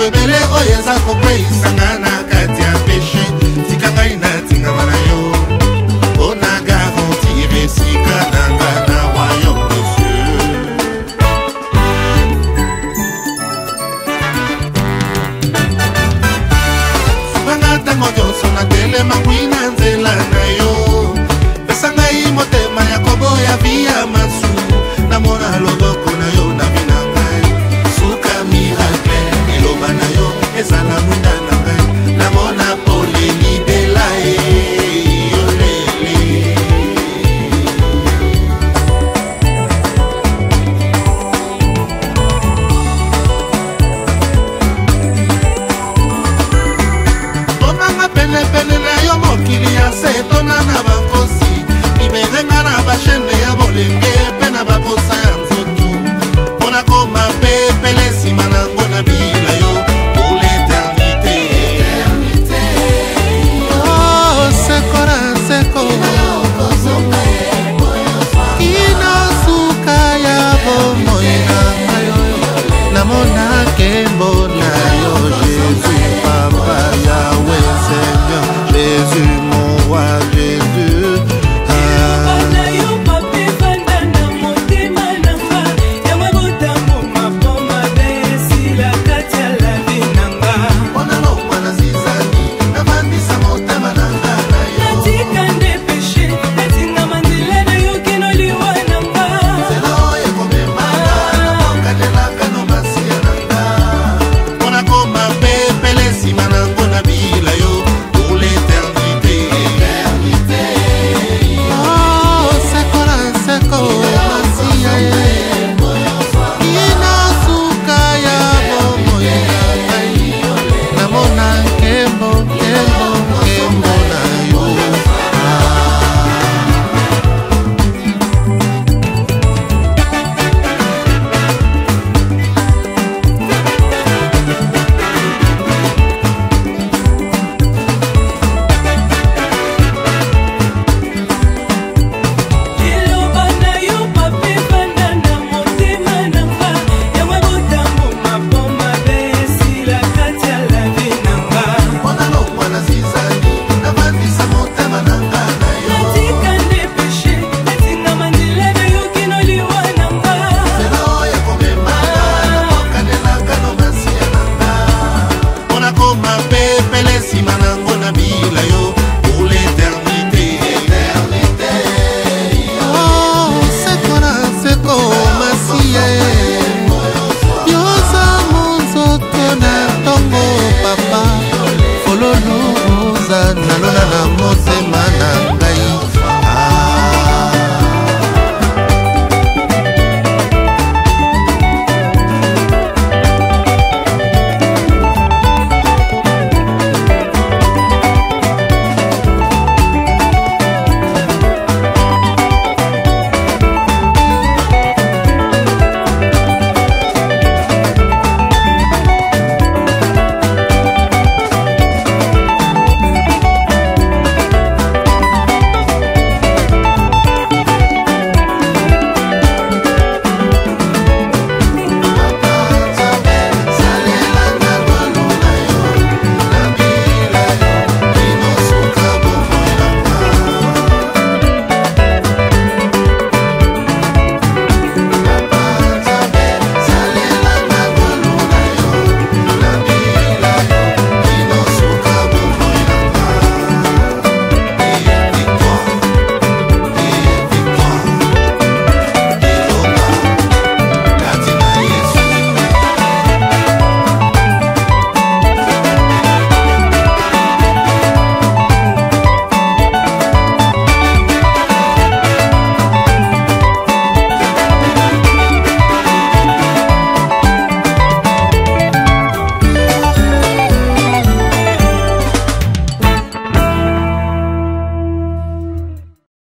ebele oyo eza kopeisanga na kati ya peshe tika ngai natingama na yo mpona garantir esika nanga na royaume de cieux. Subanga ntango nyonso natelema ngwi na nzela na yo pesa ngai motema ya koboya via masu namona loboko na yo na bina ngai suka miracle eloba na yo ezala mwinda na ngai namona pole libela yolele tonanga penepene na yo mokili ya se tona na bankosi iberenga na bashene ya bolenge